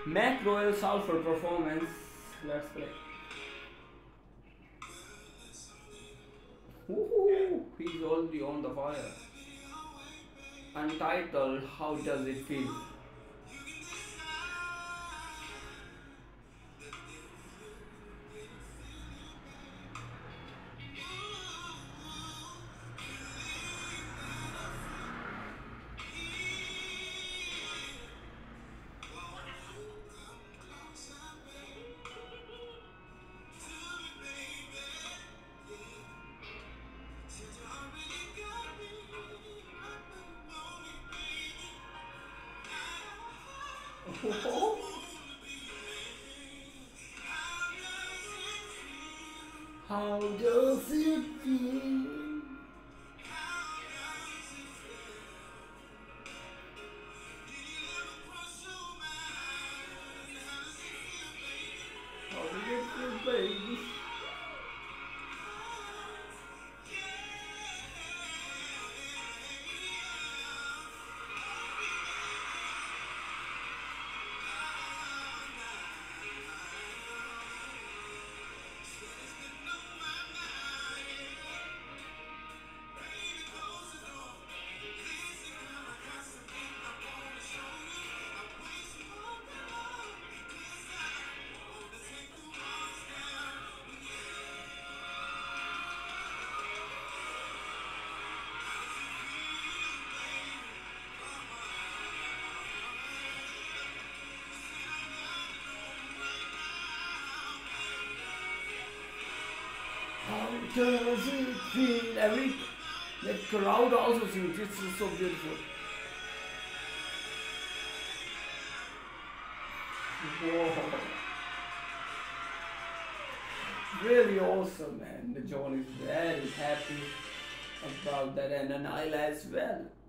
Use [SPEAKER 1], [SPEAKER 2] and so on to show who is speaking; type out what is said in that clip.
[SPEAKER 1] Mac Royal Soulful performance. Let's play. Woohoo! He's already on the fire. Untitled, how does it feel? How does it feel? How does it feel, baby? How does it feel? The crowd also sings. This is so beautiful. Whoa. Really awesome, man. The John is very happy about that, and Niall as well.